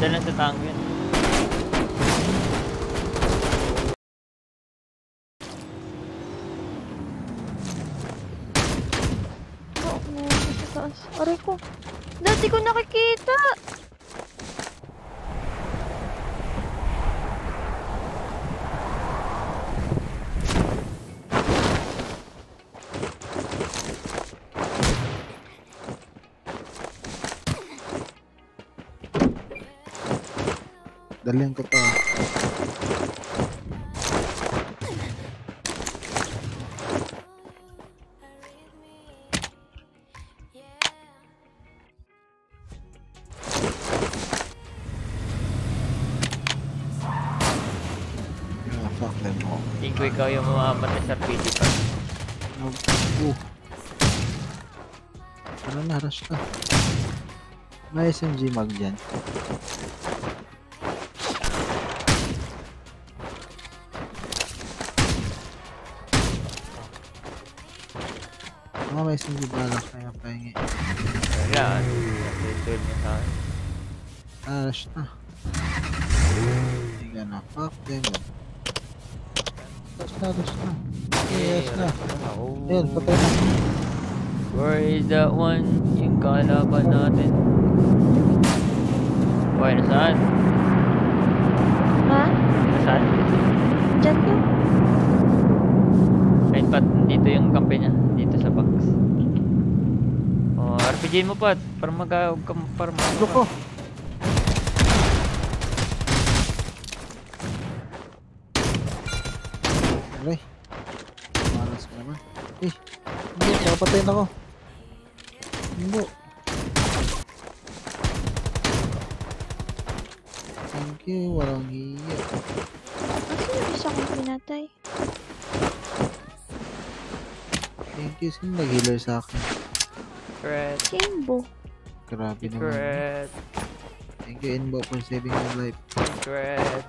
Dala sa tango yun. Sa taas. Aray ko. Dati ko nakikita. Dalhin ko to. Fuck them all. Tingin ko ikaw yung mamamatay sa RPG pa. Ano na, rush ka. May SMG mag dyan. May SMG balak kaya pahingi. Wala. Ito niya sa akin. Rush na. Hindi ka na. Fuck them. Rush na. Yes na. Yan, patay na. Where is that one? Yung kalaban natin. Buhay, nasaan? Ha? Nasaan? Diyan yun. Ayun pat, dito yung kampe niya. Dito sa box. Oh, RPG mo pat. Para mag-farm. Loko! Aray. Malas ka naman. Hindi, napatayin ako. Hindi. Thank you, walang hiya. Kasi yung isa kong pinatay. Thank you, sino nag-healer sa akin? Secret. Kimbo. Grabe naman. Secret. Thank you, Inbo, for saving my life. Secret.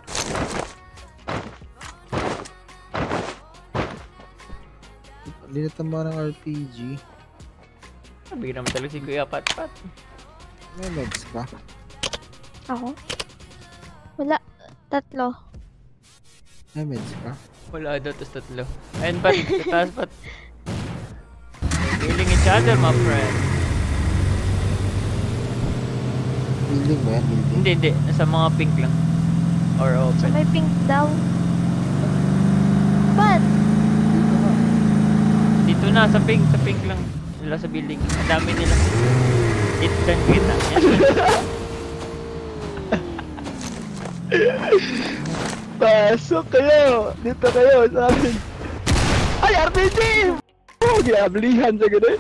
Linatan mo ng RPG. Bigyan naman talaga si Kuya Pat-Pat. May meds ka? Ako? Wala. 3. May meds ka? Wala daw, tas 3. Ayun Pat, sa taas Pat. Healing each other, my friend. Building ba yan? Building? Hindi. Nasa mga pink lang. Or open. May pink daw. But, Dito na, sa pink lang. Nila sa building. Ang dami nila. Dito kan kita. Pasok kayo! Dito kayo sa amin! Ay, RPG! Oh, ginablihan sa gano'n.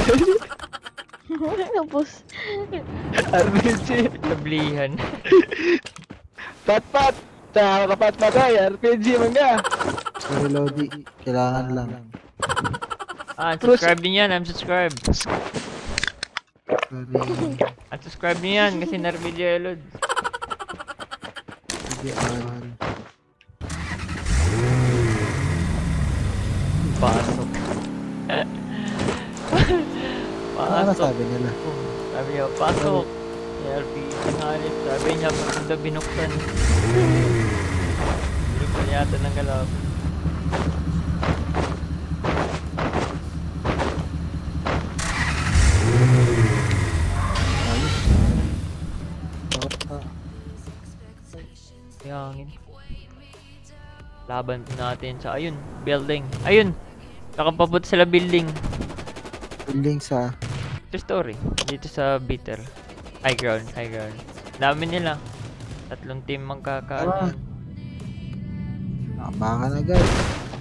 Tapos, RPG! Nablihan. Pat-pat! Kapat-pat ay, RPG man ka! Sorry, Lodi. Kailangan lang. Unsubscribe din yan. Unsubscribe. Sorry. Unsubscribe din yan kasi narvidyo load. Pasok. Ano sabi nila? Sabi niya, pasok. RP, singalit. Sabi niya, maganda binuksan. Binuksan yata ng galap. Hangin. Laban natin sa ayun, building. Ayun. Nakapabot sila building. Building sa Ito story. Dito sa bitter. High ground. Dami nila. 3 team magkakaano. Baka na guys.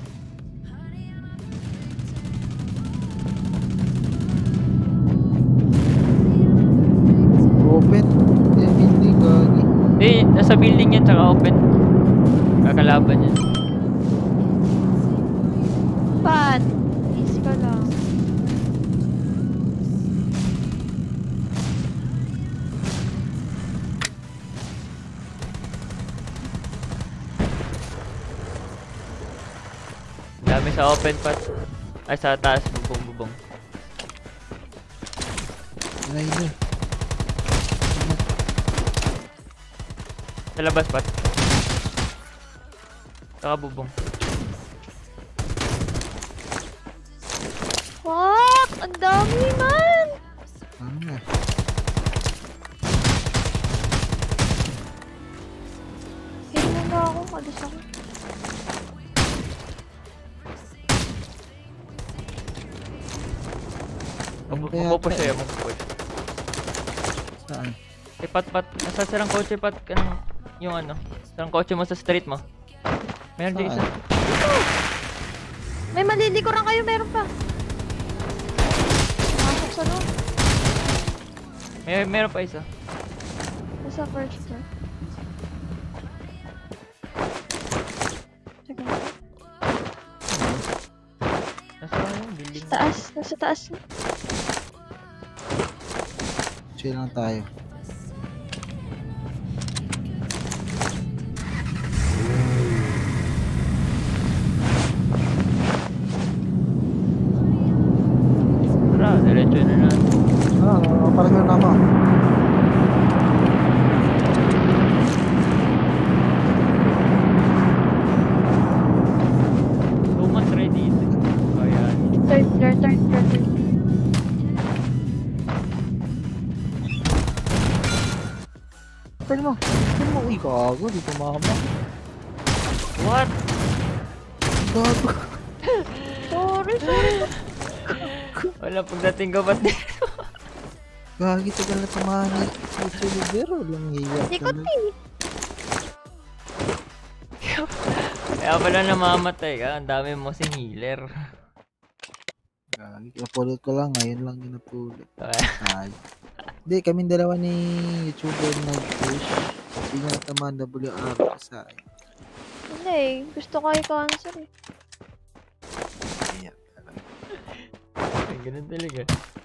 Open. Building gagi. Hindi, nasa building yan tsaka open. Kakalaban yan. Pat, easy ka lang. Dami sa open pat. Ay, sa taas. Bubong. Sa labas, Pat. Nakabubong. Fuck! Ang dami man! Ano na? Hit mo na ako. Alis ako. Magpupush siya, magpupush. Saan? Eh, Pat. Nasa sarang kotse, Pat. Yung ano. Sarang kotse mo sa street mo. Meron din isa. May malilikuran kayo. Meron pa. Masok sa loob. Meron pa isa. Nasa first floor. Sige. Nasa yung building. Taas. Nasa taas. Chill lang tayo. Tara, diretso na natin. Parang yun naman. Tumat ready. Oh, yan. Third floor. Pwede mo. Uy, kago. Di tumama. What? Gago. Sorry. Wala pagdating ko ba't dito? Gagi, tagal na tumahan. Pero lang hiya. Likod eh. Kaya pala namamatay ka. Ang dami mo si healer. Gagi, napulot ko lang. Ngayon lang yung napulot. Ay. Hindi, kaming dalawa ni YouTuber nag-push. Hindi nga natamaan WR sa akin. Hindi eh. Gusto ko i-cancel eh. Kaya talaga. Ay, ganun talaga.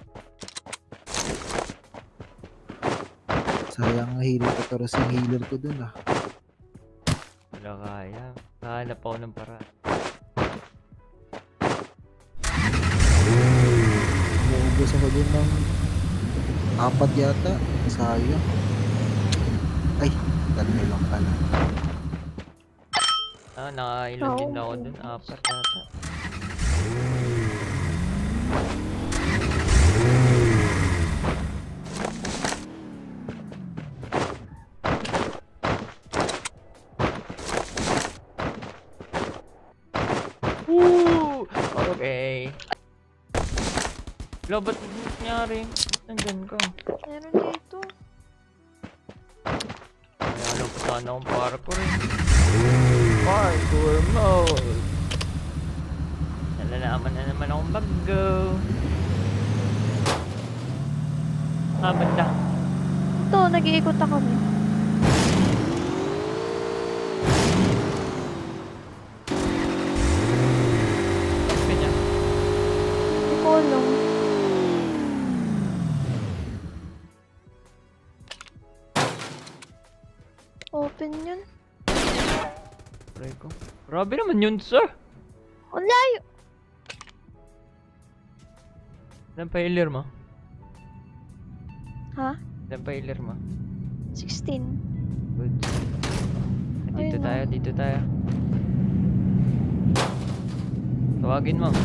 Sayang nga healer ko. Pero si healer ko dun ah. Wala kaya. Nahanap ako ng paraan. Umuubos ako dun ng 4 yata. Sayang. Ay, dalawa lang pala. Nakailan din ako dun. 4 yata. Woo! Okay. Wala, ba't nangyari? Nandyan ka. Meron dito. Kaya alam ko sana akong parkour eh. Parkour mode! Nalalaman na naman akong bago. Banda. Ito, nag-iikot ako eh. Kanya. Hindi ko alam. Open yun. Try ko. Grabe naman yun, sir! Ang layo! Ilan pa healer mo? Ha? Ilan pa healer mo? 16. Good. Dito Ayun tayo, dito tayo. Tawagin mo.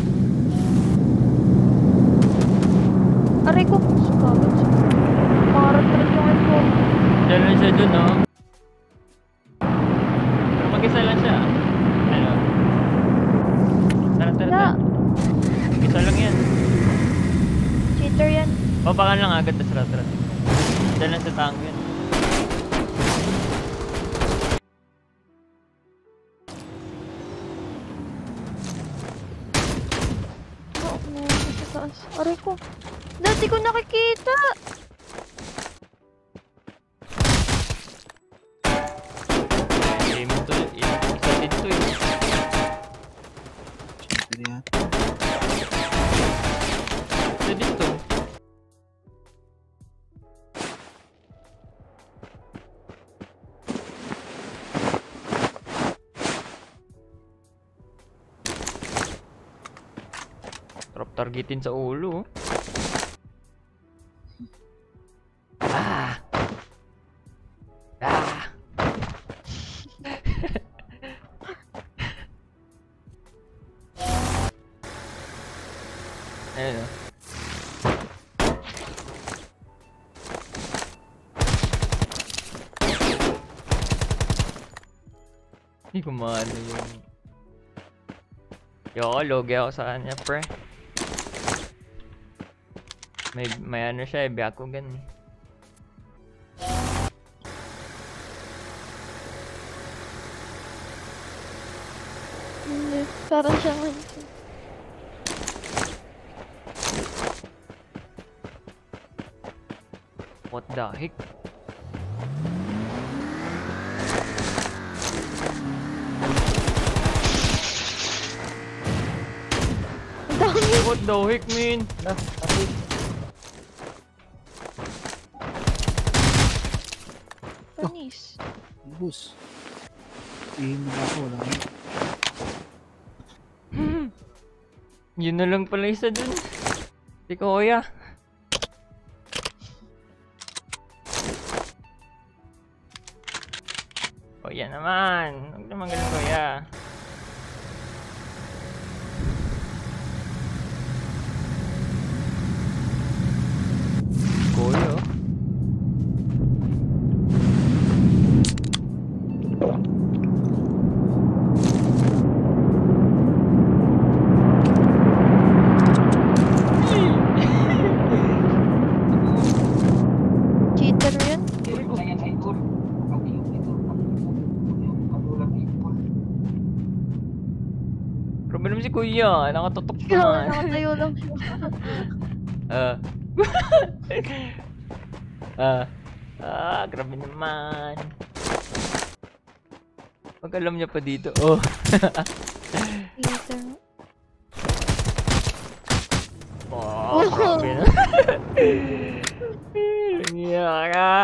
Aray ko! Sukagat siya. Makarat-rat yung iPhone. Diyan lang siya dun, no? Pero mag-isa lang siya. Ano? Tara. Mag-isa lang yan. Cheater yan. Papakan lang agad, tas rat. Diyan lang sa tango yan. Sa taas. Aray ko. Dati ko nakikita. Game to, isa din to eh. Cheater yan. Isa din to. Drop targetin sa ulo. Hindi ko maano yung... Yoko, logi ako sa kanya, pre. May ano siya eh, Byakugan eh. Hindi, parang siya man. What the heck? Ang dami. What the heck, man? Panis. Bus. Ihin mo ako, wala nga. Yun na lang pala isa dun. Si Kuya. Kuya naman. Huwag naman ganun, Kuya. Kuya, oh. Cheater yun. Problem si Kuya. Nakatutok Ikaw, naman. nakatayo lang siya. Grabe naman. Pag alam niya pa dito. Oh. Cheater. Oh, grabe na. Yara.